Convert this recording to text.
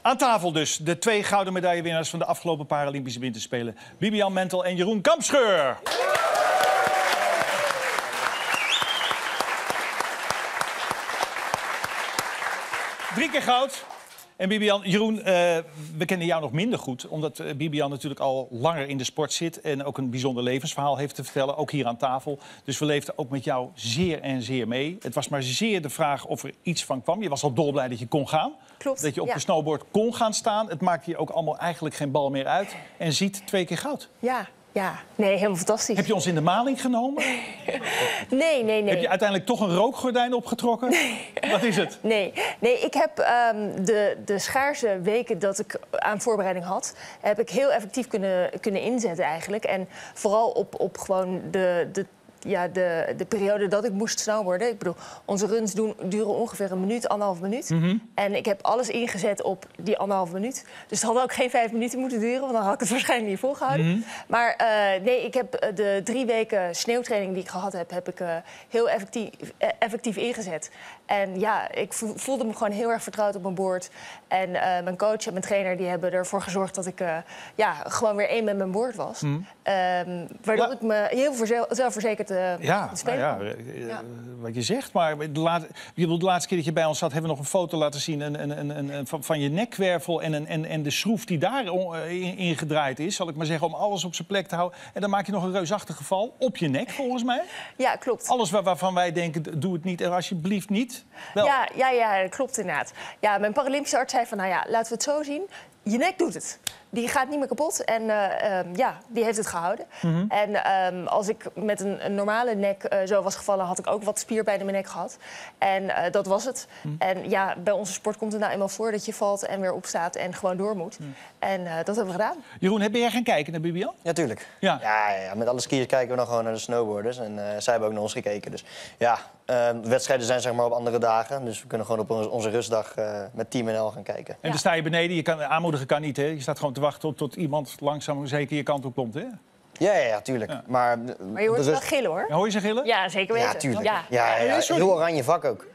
Aan tafel dus de 2 gouden medaillewinnaars van de afgelopen Paralympische Winterspelen. Bibian Mentel en Jeroen Kampscheur. Drie keer goud. En Bibian, Jeroen, we kennen jou nog minder goed. Omdat Bibian natuurlijk al langer in de sport zit. En ook een bijzonder levensverhaal heeft te vertellen. Ook hier aan tafel. Dus we leefden ook met jou zeer en zeer mee. Het was maar zeer de vraag of er iets van kwam. Je was al dolblij dat je kon gaan. Klopt, dat je op de snowboard kon gaan staan. Het maakte je ook allemaal eigenlijk geen bal meer uit. En ziet 2 keer goud. Ja, nee, helemaal fantastisch. Heb je ons in de maling genomen? Nee. Heb je uiteindelijk toch een rookgordijn opgetrokken? Nee. Wat is het? Nee, ik heb de schaarse weken dat ik aan voorbereiding had, heb ik heel effectief kunnen inzetten eigenlijk. En vooral op gewoon de periode dat ik moest snowboarden. Ik bedoel, onze runs duren ongeveer 1 minuut, 1,5 minuut. En ik heb alles ingezet op die 1,5 minuut. Dus het had ook geen 5 minuten moeten duren, want dan had ik het waarschijnlijk niet volgehouden. Maar nee, ik heb de 3 weken sneeuwtraining die ik gehad heb ik heel effectief ingezet. En ja, ik voelde me gewoon heel erg vertrouwd op mijn board. En mijn coach en mijn trainer die hebben ervoor gezorgd dat ik gewoon weer één met mijn board was. Waardoor ik me heel zelfverzekerd wat je zegt, maar de laatste keer dat je bij ons zat, hebben we nog een foto laten zien van je nekwervel en de schroef die daar ingedraaid is, zal ik maar zeggen, om alles op zijn plek te houden. En dan maak je nog een reusachtig geval op je nek, volgens mij. Ja, klopt. Alles waarvan wij denken, doe het niet en alsjeblieft niet. Wel. Ja, klopt inderdaad. Ja, mijn Paralympische arts zei van, nou ja, laten we het zo zien. Je nek doet het. Die gaat niet meer kapot en die heeft het gehouden. En als ik met een normale nek zo was gevallen, had ik ook wat spierpijn in mijn nek gehad. En dat was het. En ja, bij onze sport komt het nou eenmaal voor dat je valt en weer opstaat en gewoon door moet. En dat hebben we gedaan. Jeroen, heb jij gaan kijken naar Bibian? Ja, tuurlijk. Ja, met alle skiers kijken we dan gewoon naar de snowboarders. En zij hebben ook naar ons gekeken. Dus ja, wedstrijden zijn zeg maar op andere dagen. Dus we kunnen gewoon op onze rustdag met Team NL gaan kijken. En dan sta je beneden, aanmoedigen kan niet, hè? Je staat gewoon te wachten tot iemand langzaam zeker je kant op komt, hè? Ja, tuurlijk. Ja. Maar je hoort wel gillen, hoor. Hoor je ze gillen? Ja, zeker weten. Ja, tuurlijk. Ja. Heel oranje vak ook.